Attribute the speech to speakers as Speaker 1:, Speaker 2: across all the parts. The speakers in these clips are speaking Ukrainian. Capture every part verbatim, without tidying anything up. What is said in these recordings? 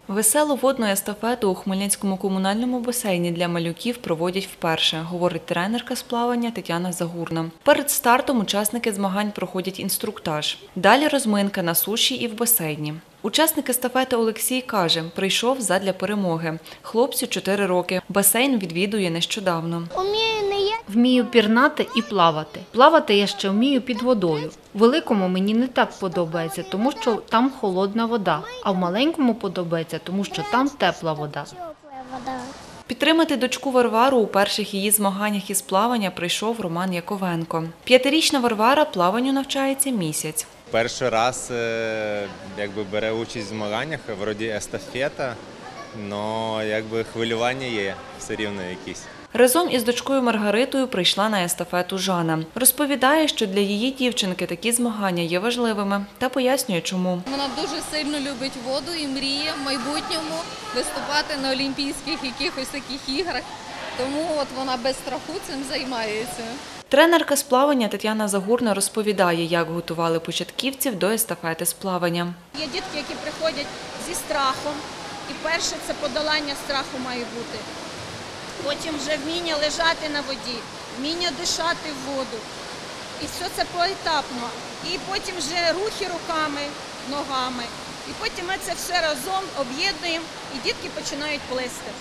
Speaker 1: Веселу водну естафету у Хмельницькому комунальному басейні для малюків проводять вперше, говорить тренерка з плавання Тетяна Загурна. Перед стартом учасники змагань проходять інструктаж. Далі розминка на суші і в басейні. Учасник естафети Олексій каже, прийшов задля перемоги. Хлопцю чотири роки. Басейн відвідує нещодавно.
Speaker 2: Вмію пірнати і плавати. Плавати я ще вмію під водою. В великому мені не так подобається, тому що там холодна вода, а в маленькому подобається, тому що там тепла вода.
Speaker 1: Підтримати дочку Варвару у перших її змаганнях із плавання прийшов Роман Яковенко. П'ятирічна Варвара плаванню навчається місяць.
Speaker 3: Перший раз якби, бере участь в змаганнях, вроді естафета, але якби, хвилювання є все рівно якісь.
Speaker 1: Разом із дочкою Маргаритою прийшла на естафету Жанна. Розповідає, що для її дівчинки такі змагання є важливими та пояснює, чому.
Speaker 4: Вона дуже сильно любить воду і мріє в майбутньому виступати на олімпійських якихось таких іграх. Тому от вона без страху цим займається.
Speaker 1: Тренерка з плавання Тетяна Загурна розповідає, як готували початківців до естафети з плавання.
Speaker 5: Є дітки, які приходять зі страхом. І перше – це подолання страху має бути. Потім вже вміння лежати на воді, вміння дишати в воду. І все це поетапно. І потім вже рухи руками, ногами. І потім ми це все разом об'єднуємо, і дітки починають плисти.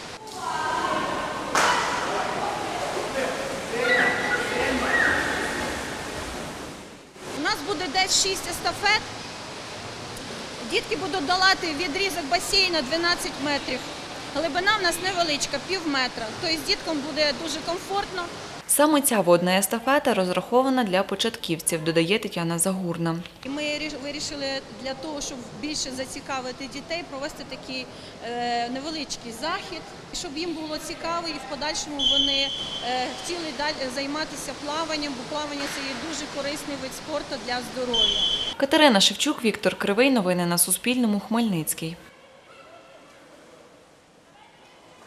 Speaker 5: У нас буде десь шість естафет. Дітки будуть долати відрізок басейну дванадцять метрів. Глибина в нас невеличка, пів метра, тобто діткам буде дуже комфортно.
Speaker 1: Саме ця водна естафета розрахована для початківців, додає Тетяна Загурна.
Speaker 5: Ми вирішили для того, щоб більше зацікавити дітей, провести такий невеличкий захід, щоб їм було цікаво і в подальшому вони хотіли далі займатися плаванням, бо плавання – це є дуже корисний вид спорту для здоров'я.
Speaker 1: Катерина Шевчук, Віктор Кривий. Новини на Суспільному. Хмельницький.